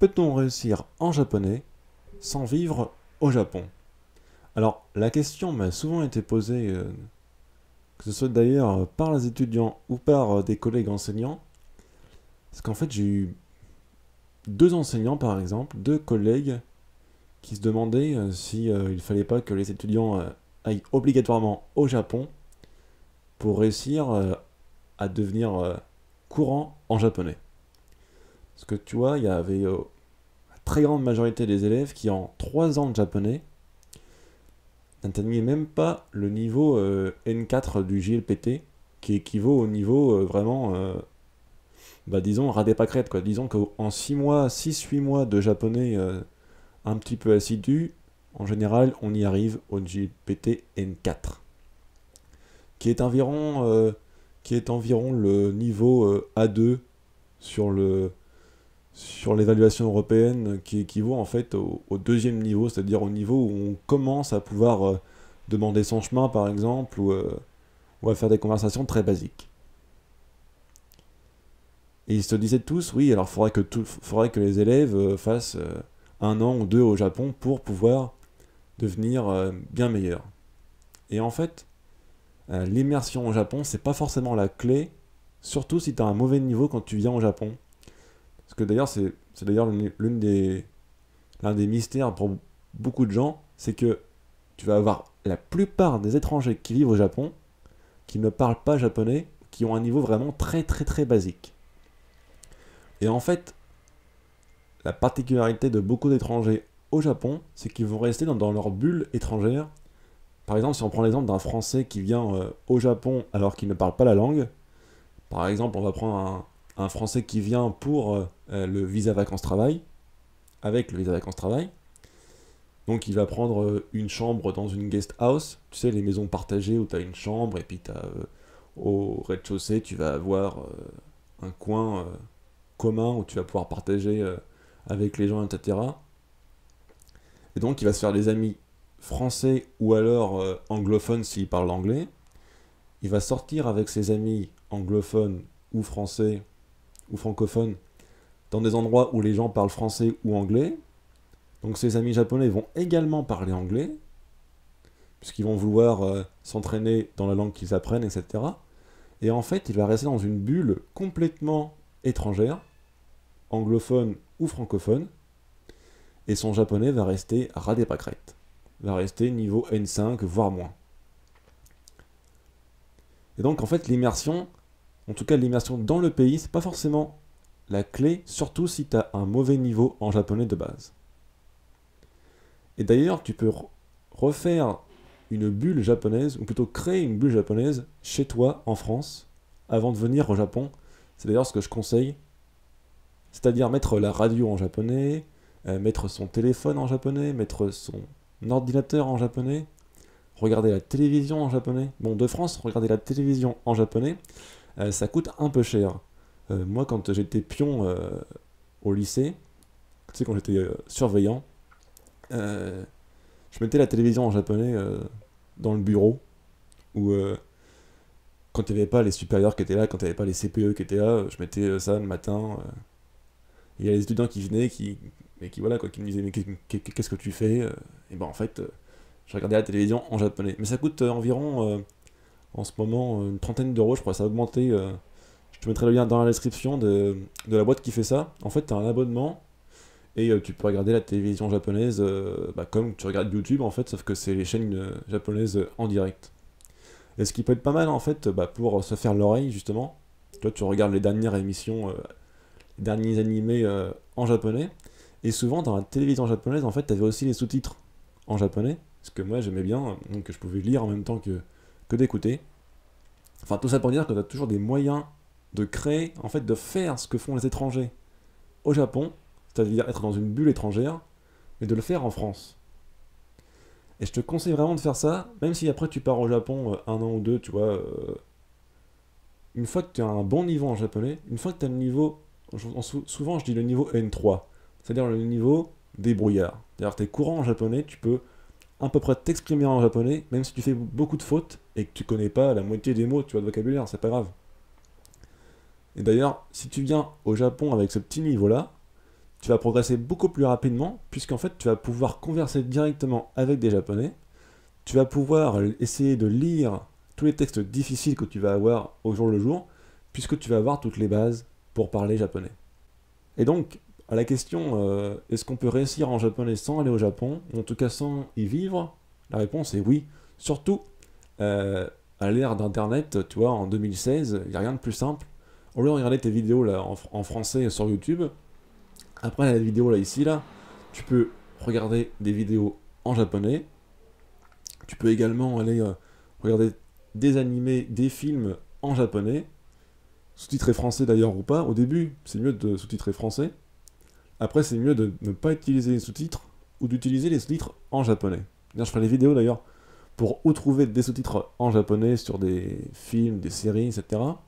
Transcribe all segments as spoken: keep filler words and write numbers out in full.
Peut-on réussir en japonais sans vivre au Japon? Alors, la question m'a souvent été posée, euh, que ce soit d'ailleurs par les étudiants ou par euh, des collègues enseignants, parce qu'en fait j'ai eu deux enseignants par exemple, deux collègues qui se demandaient euh, si euh, il fallait pas que les étudiants euh, aillent obligatoirement au Japon pour réussir euh, à devenir euh, courant en japonais. Parce que tu vois, il y avait euh, la très grande majorité des élèves qui en trois ans de japonais n'atteignaient même pas le niveau euh, N quatre du J L P T, qui équivaut au niveau euh, vraiment, euh, bah disons, ras des pâquerettes, quoi. Disons qu'en six mois, six huit mois de japonais euh, un petit peu assidu, en général, on y arrive au J L P T N quatre, qui est environ, euh, qui est environ le niveau euh, A deux sur le sur l'évaluation européenne, qui équivaut en fait au, au deuxième niveau, c'est-à-dire au niveau où on commence à pouvoir euh, demander son chemin par exemple, ou, euh, ou à faire des conversations très basiques. Et ils se disaient tous, oui, alors il faudrait que, tout, faudrait que les élèves euh, fassent euh, un an ou deux au Japon pour pouvoir devenir euh, bien meilleurs. Et en fait, euh, l'immersion au Japon, c'est pas forcément la clé, surtout si tu as un mauvais niveau quand tu viens au Japon. Parce que d'ailleurs, c'est c'est d'ailleurs l'une des, l'un des mystères pour beaucoup de gens, c'est que tu vas avoir la plupart des étrangers qui vivent au Japon, qui ne parlent pas japonais, qui ont un niveau vraiment très très très basique. Et en fait, la particularité de beaucoup d'étrangers au Japon, c'est qu'ils vont rester dans, dans leur bulle étrangère. Par exemple, si on prend l'exemple d'un Français qui vient euh, au Japon alors qu'il ne parle pas la langue, par exemple, on va prendre un, un Français qui vient pour euh, le visa vacances-travail, avec le visa vacances-travail. Donc il va prendre euh, une chambre dans une guest house, tu sais, les maisons partagées où tu as une chambre, et puis t'as, euh, au rez-de-chaussée, tu vas avoir euh, un coin euh, commun où tu vas pouvoir partager euh, avec les gens, et cetera. Et donc il va se faire des amis français ou alors euh, anglophones s'il parle anglais. Il va sortir avec ses amis anglophones ou français ou francophones dans des endroits où les gens parlent français ou anglais. Donc ses amis japonais vont également parler anglais, puisqu'ils vont vouloir euh, s'entraîner dans la langue qu'ils apprennent, et cetera. Et en fait, il va rester dans une bulle complètement étrangère, anglophone ou francophone, et son japonais va rester ras des pâquerettes, va rester niveau N cinq, voire moins. Et donc en fait, l'immersion, en tout cas l'immersion dans le pays, c'est pas forcément la clé, surtout si tu as un mauvais niveau en japonais de base. Et d'ailleurs, tu peux refaire une bulle japonaise, ou plutôt créer une bulle japonaise chez toi, en France, avant de venir au Japon. C'est d'ailleurs ce que je conseille. C'est-à-dire mettre la radio en japonais, euh, mettre son téléphone en japonais, mettre son ordinateur en japonais, regarder la télévision en japonais. Bon, de France, regarder la télévision en japonais, euh, ça coûte un peu cher. Euh, moi, quand j'étais pion euh, au lycée, tu sais, quand j'étais euh, surveillant, euh, je mettais la télévision en japonais euh, dans le bureau, où euh, quand il n'y avait pas les supérieurs qui étaient là, quand il n'y avait pas les C P E qui étaient là, je mettais euh, ça le matin. euh. Il y a les étudiants qui venaient, qui, et qui, voilà, quoi, qui me disaient mais qu'est-ce que tu fais? Et ben en fait, euh, je regardais la télévision en japonais. Mais ça coûte euh, environ, euh, en ce moment, une trentaine d'euros, je crois, ça a augmenté. euh. Je te mettrai le lien dans la description de, de la boîte qui fait ça. En fait, tu as un abonnement, et euh, tu peux regarder la télévision japonaise euh, bah, comme tu regardes YouTube, en fait, sauf que c'est les chaînes euh, japonaises euh, en direct. Et ce qui peut être pas mal, en fait, bah, pour se faire l'oreille, justement. Toi, tu regardes les dernières émissions, euh, les derniers animés euh, en japonais. Et souvent, dans la télévision japonaise, en fait, tu avais aussi les sous-titres en japonais. Ce que moi, j'aimais bien, donc je pouvais lire en même temps que, que d'écouter. Enfin, tout ça pour dire que tu as toujours des moyens de créer, en fait, de faire ce que font les étrangers au Japon, c'est-à-dire être dans une bulle étrangère, mais de le faire en France. Et je te conseille vraiment de faire ça, même si après tu pars au Japon euh, un an ou deux, tu vois. Euh, une fois que tu as un bon niveau en japonais, une fois que tu as le niveau, souvent je dis le niveau N trois, c'est-à-dire le niveau débrouillard. C'est-à-dire que tu es courant en japonais, tu peux à peu près t'exprimer en japonais, même si tu fais beaucoup de fautes et que tu connais pas la moitié des mots, tu vois, de vocabulaire, c'est pas grave. Et d'ailleurs, si tu viens au Japon avec ce petit niveau-là, tu vas progresser beaucoup plus rapidement, puisqu'en fait, tu vas pouvoir converser directement avec des Japonais. Tu vas pouvoir essayer de lire tous les textes difficiles que tu vas avoir au jour le jour, puisque tu vas avoir toutes les bases pour parler japonais. Et donc, à la question, euh, est-ce qu'on peut réussir en japonais sans aller au Japon, ou en tout cas sans y vivre? La réponse est oui. Surtout, euh, à l'ère d'Internet, tu vois, en deux mille seize, il n'y a rien de plus simple. Au lieu de regarder tes vidéos là, en, en français sur YouTube, après la vidéo là, ici, là, tu peux regarder des vidéos en japonais. Tu peux également aller euh, regarder des animés, des films en japonais, sous-titrés français d'ailleurs ou pas. Au début, c'est mieux de sous-titrer français. Après, c'est mieux de ne pas utiliser les sous-titres ou d'utiliser les sous-titres en japonais. Je ferai des vidéos d'ailleurs pour où trouver des sous-titres en japonais sur des films, des séries, et cetera.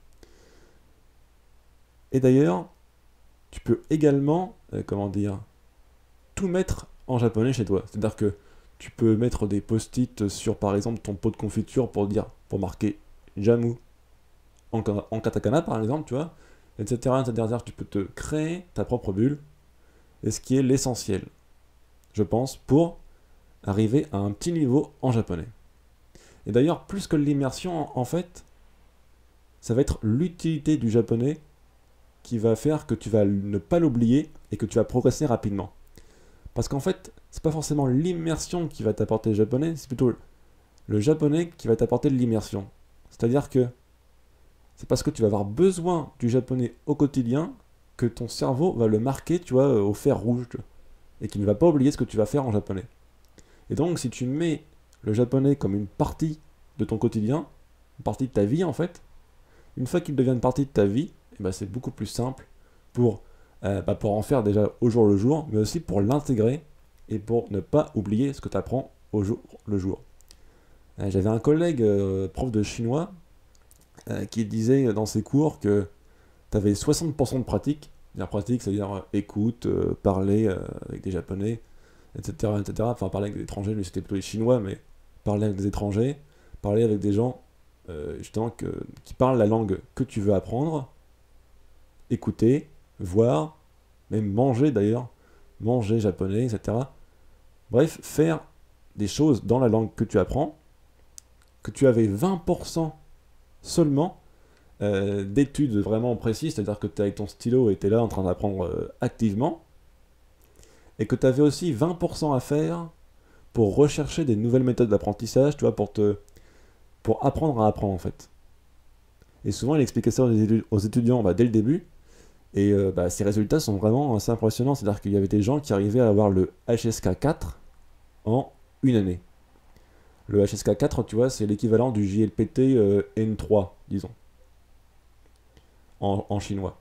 Et d'ailleurs, tu peux également, euh, comment dire, tout mettre en japonais chez toi. C'est-à-dire que tu peux mettre des post-it sur, par exemple, ton pot de confiture pour dire, pour marquer Jamu en, en katakana, par exemple, tu vois, et cetera, et cetera. Tu peux te créer ta propre bulle, et ce qui est l'essentiel, je pense, pour arriver à un petit niveau en japonais. Et d'ailleurs, plus que l'immersion, en fait, ça va être l'utilité du japonais qui va faire que tu vas ne pas l'oublier et que tu vas progresser rapidement. Parce qu'en fait, c'est pas forcément l'immersion qui va t'apporter le japonais, c'est plutôt le japonais qui va t'apporter de l'immersion. C'est-à-dire que c'est parce que tu vas avoir besoin du japonais au quotidien que ton cerveau va le marquer, tu vois, au fer rouge, et qu'il ne va pas oublier ce que tu vas faire en japonais. Et donc, si tu mets le japonais comme une partie de ton quotidien, une partie de ta vie en fait, une fois qu'il devient une partie de ta vie, eh ben, c'est beaucoup plus simple pour, euh, bah, pour en faire déjà au jour le jour, mais aussi pour l'intégrer et pour ne pas oublier ce que tu apprends au jour le jour. Euh, J'avais un collègue, euh, prof de chinois, euh, qui disait dans ses cours que tu avais soixante pour cent de pratique. La pratique, c'est-à-dire euh, écoute, euh, parler euh, avec des japonais, et cetera, et cetera. Enfin, parler avec des étrangers, lui c'était plutôt les chinois, mais parler avec des étrangers, parler avec des gens euh, justement que, qui parlent la langue que tu veux apprendre, écouter, voir, même manger d'ailleurs, manger japonais, et cetera. Bref, faire des choses dans la langue que tu apprends, que tu avais vingt pour cent seulement euh, d'études vraiment précises, c'est-à-dire que tu es avec ton stylo et tu es là en train d'apprendre euh, activement, et que tu avais aussi vingt pour cent à faire pour rechercher des nouvelles méthodes d'apprentissage, tu vois, pour, te, pour apprendre à apprendre en fait. Et souvent, il expliquait ça aux étudiants bah, dès le début, et euh, bah, ces résultats sont vraiment assez impressionnants, c'est-à-dire qu'il y avait des gens qui arrivaient à avoir le H S K quatre en une année. Le H S K quatre, tu vois, c'est l'équivalent du J L P T euh, N trois, disons, en, en chinois.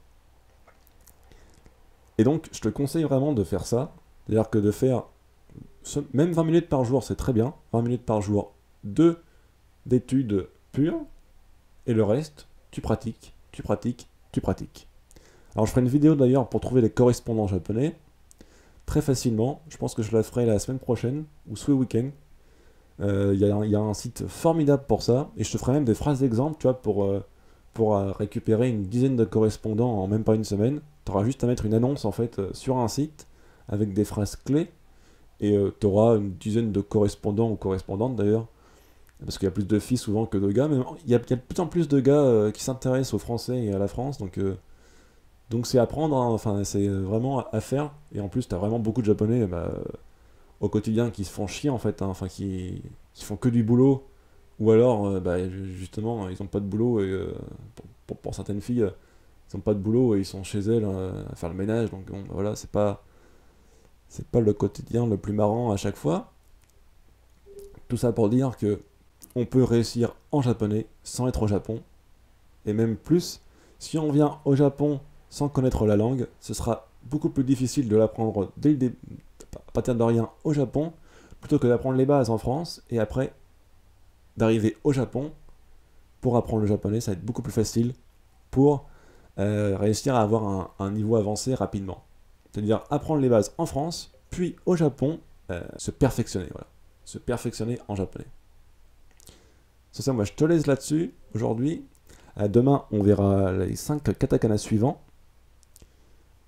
Et donc, je te conseille vraiment de faire ça, c'est-à-dire que de faire même vingt minutes par jour, c'est très bien, vingt minutes par jour, de d'études pures, et le reste, tu pratiques, tu pratiques, tu pratiques. Alors, je ferai une vidéo d'ailleurs pour trouver les correspondants japonais, très facilement, je pense que je la ferai la semaine prochaine, ou ce week-end. Il euh, y, y a un site formidable pour ça, et je te ferai même des phrases d'exemple, tu vois, pour, euh, pour euh, récupérer une dizaine de correspondants en même pas une semaine. Tu auras juste à mettre une annonce en fait euh, sur un site avec des phrases clés, et euh, tu auras une dizaine de correspondants ou correspondantes d'ailleurs, parce qu'il y a plus de filles souvent que de gars, mais il y a, y a de plus en plus de gars euh, qui s'intéressent au français et à la France, donc euh, donc c'est à prendre, hein, enfin c'est vraiment à faire, et en plus tu as vraiment beaucoup de japonais bah, au quotidien qui se font chier en fait, hein, enfin qui, qui font que du boulot, ou alors euh, bah, justement ils ont pas de boulot, et euh, pour, pour, pour certaines filles, ils ont pas de boulot et ils sont chez elles euh, à faire le ménage, donc bon, voilà, c'est pas c'est pas le quotidien le plus marrant à chaque fois. Tout ça pour dire que on peut réussir en japonais sans être au Japon, et même plus, si on vient au Japon sans connaître la langue, ce sera beaucoup plus difficile de l'apprendre dès le début, à partir de rien au Japon, plutôt que d'apprendre les bases en France, et après d'arriver au Japon pour apprendre le japonais, ça va être beaucoup plus facile pour euh, réussir à avoir un, un niveau avancé rapidement. C'est-à-dire apprendre les bases en France, puis au Japon, euh, se perfectionner, voilà. Se perfectionner en japonais. C'est ça, moi je te laisse là-dessus aujourd'hui. Euh, demain, on verra les cinq katakana suivants.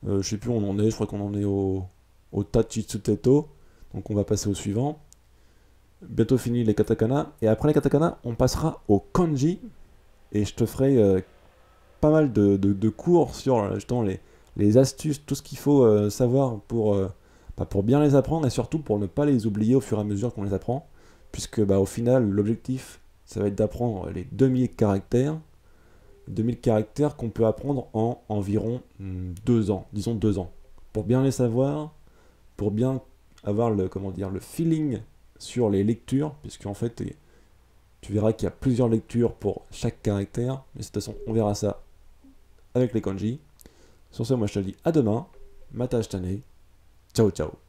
Euh, je sais plus où on en est, je crois qu'on en est au, au Tachitsuteto. Donc on va passer au suivant. Bientôt fini les katakana. Et après les katakana, on passera au kanji. Et je te ferai euh, pas mal de, de- de cours sur euh, justement les, les astuces, tout ce qu'il faut euh, savoir pour, euh, bah, pour bien les apprendre et surtout pour ne pas les oublier au fur et à mesure qu'on les apprend. Puisque bah, au final, l'objectif, ça va être d'apprendre les deux mille caractères. deux mille caractères qu'on peut apprendre en environ deux ans, disons deux ans. Pour bien les savoir, pour bien avoir le, comment dire, le feeling sur les lectures, puisqu'en fait, tu verras qu'il y a plusieurs lectures pour chaque caractère, mais de toute façon, on verra ça avec les kanji. Sur ce, moi je te dis à demain, mata ashitane, ciao ciao.